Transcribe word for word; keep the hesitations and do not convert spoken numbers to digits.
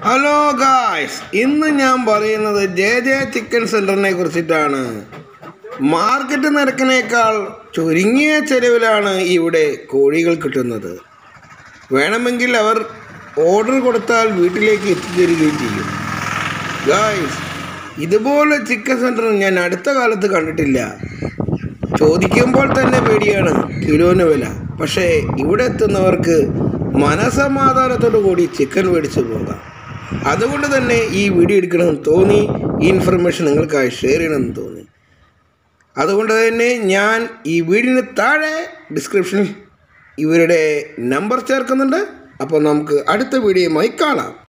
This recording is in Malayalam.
ഹലോ ഗായ്സ്, ഇന്ന് ഞാൻ പറയുന്നത് ജെ ജെ ചിക്കൻ സെൻ്ററിനെ കുറിച്ചിട്ടാണ്. മാർക്കറ്റ് നിരക്കിനേക്കാൾ ചുരുങ്ങിയ ചെലവിലാണ് ഇവിടെ കോഴികൾ കിട്ടുന്നത്. വേണമെങ്കിൽ അവർ ഓർഡർ കൊടുത്താൽ വീട്ടിലേക്ക് എത്തിത്തരികയും ചെയ്യും. ഗായ്സ്, ഇതുപോലെ ചിക്കൻ സെൻ്റർ ഞാൻ അടുത്ത കാലത്ത് കണ്ടിട്ടില്ല. ചോദിക്കുമ്പോൾ തന്നെ പേടിയാണ് കിലോന് വില. പക്ഷേ ഇവിടെ എത്തുന്നവർക്ക് മനസമാധാനത്തോടു കൂടി ചിക്കൻ മേടിച്ചു പോകാം. അതുകൊണ്ട് തന്നെ ഈ വീഡിയോ എടുക്കണമെന്ന് തോന്നി, ഈ ഇൻഫർമേഷൻ നിങ്ങൾക്കായി ഷെയർ ചെയ്യണമെന്ന് തോന്നി. അതുകൊണ്ട് തന്നെ ഞാൻ ഈ വീഡിയോന് താഴെ ഡിസ്ക്രിപ്ഷനിൽ ഇവരുടെ നമ്പർ ചേർക്കുന്നുണ്ട്. അപ്പോൾ നമുക്ക് അടുത്ത വീഡിയോയുമായി കാണാം.